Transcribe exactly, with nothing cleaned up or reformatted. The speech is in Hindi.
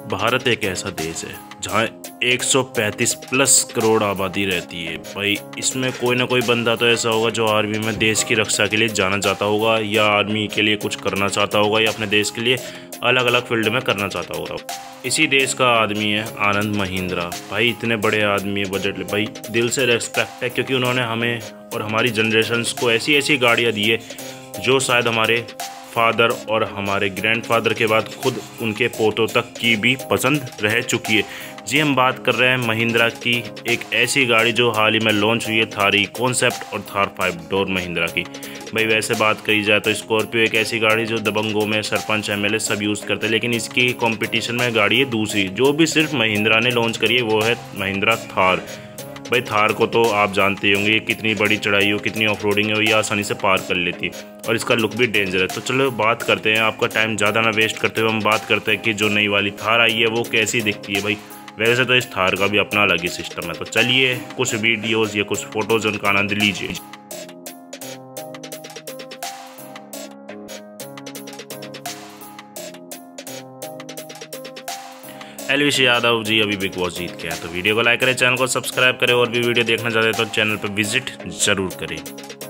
भारत एक ऐसा देश है जहाँ एक सौ पैंतीस प्लस करोड़ आबादी रहती है। भाई इसमें कोई ना कोई बंदा तो ऐसा होगा जो आर्मी में देश की रक्षा के लिए जाना चाहता होगा, या आर्मी के लिए कुछ करना चाहता होगा, या अपने देश के लिए अलग अलग फील्ड में करना चाहता होगा। इसी देश का आदमी है आनंद महिंद्रा। भाई इतने बड़े आदमी है, बजट ले भाई दिल से रेस्पेक्ट है, क्योंकि उन्होंने हमें और हमारी जनरेशन्स को ऐसी ऐसी गाड़ियाँ दी है जो शायद हमारे फादर और हमारे ग्रैंडफादर के बाद खुद उनके पोतों तक की भी पसंद रह चुकी है। जी हम बात कर रहे हैं महिंद्रा की एक ऐसी गाड़ी जो हाल ही में लॉन्च हुई है, थार कॉन्सेप्ट और थार फाइव डोर महिंद्रा की। भाई वैसे बात करी जाए तो स्कॉर्पियो एक ऐसी गाड़ी जो दबंगों में सरपंच एमएलए सब यूज़ करते हैं, लेकिन इसकी कंपटीशन में गाड़ी है दूसरी जो भी सिर्फ महिंद्रा ने लॉन्च करी है, वो है महिंद्रा थार। भाई थार को तो आप जानते होंगे ये कितनी बड़ी चढ़ाई हो, कितनी ऑफ रोडिंग हो, ये आसानी से पार कर लेती है और इसका लुक भी डेंजर है। तो चलो बात करते हैं, आपका टाइम ज़्यादा ना वेस्ट करते हुए हम बात करते हैं कि जो नई वाली थार आई है वो कैसी दिखती है। भाई वैसे तो इस थार का भी अपना अलग ही सिस्टम है, तो चलिए कुछ वीडियोज़ या कुछ फ़ोटोज़ उनका आनंद लीजिए। एलविश यादव जी अभी बिग बॉस जीत के हैं, तो वीडियो को लाइक करें, चैनल को सब्सक्राइब करें और भी वीडियो देखना चाहते हैं तो चैनल पर विजिट ज़रूर करें।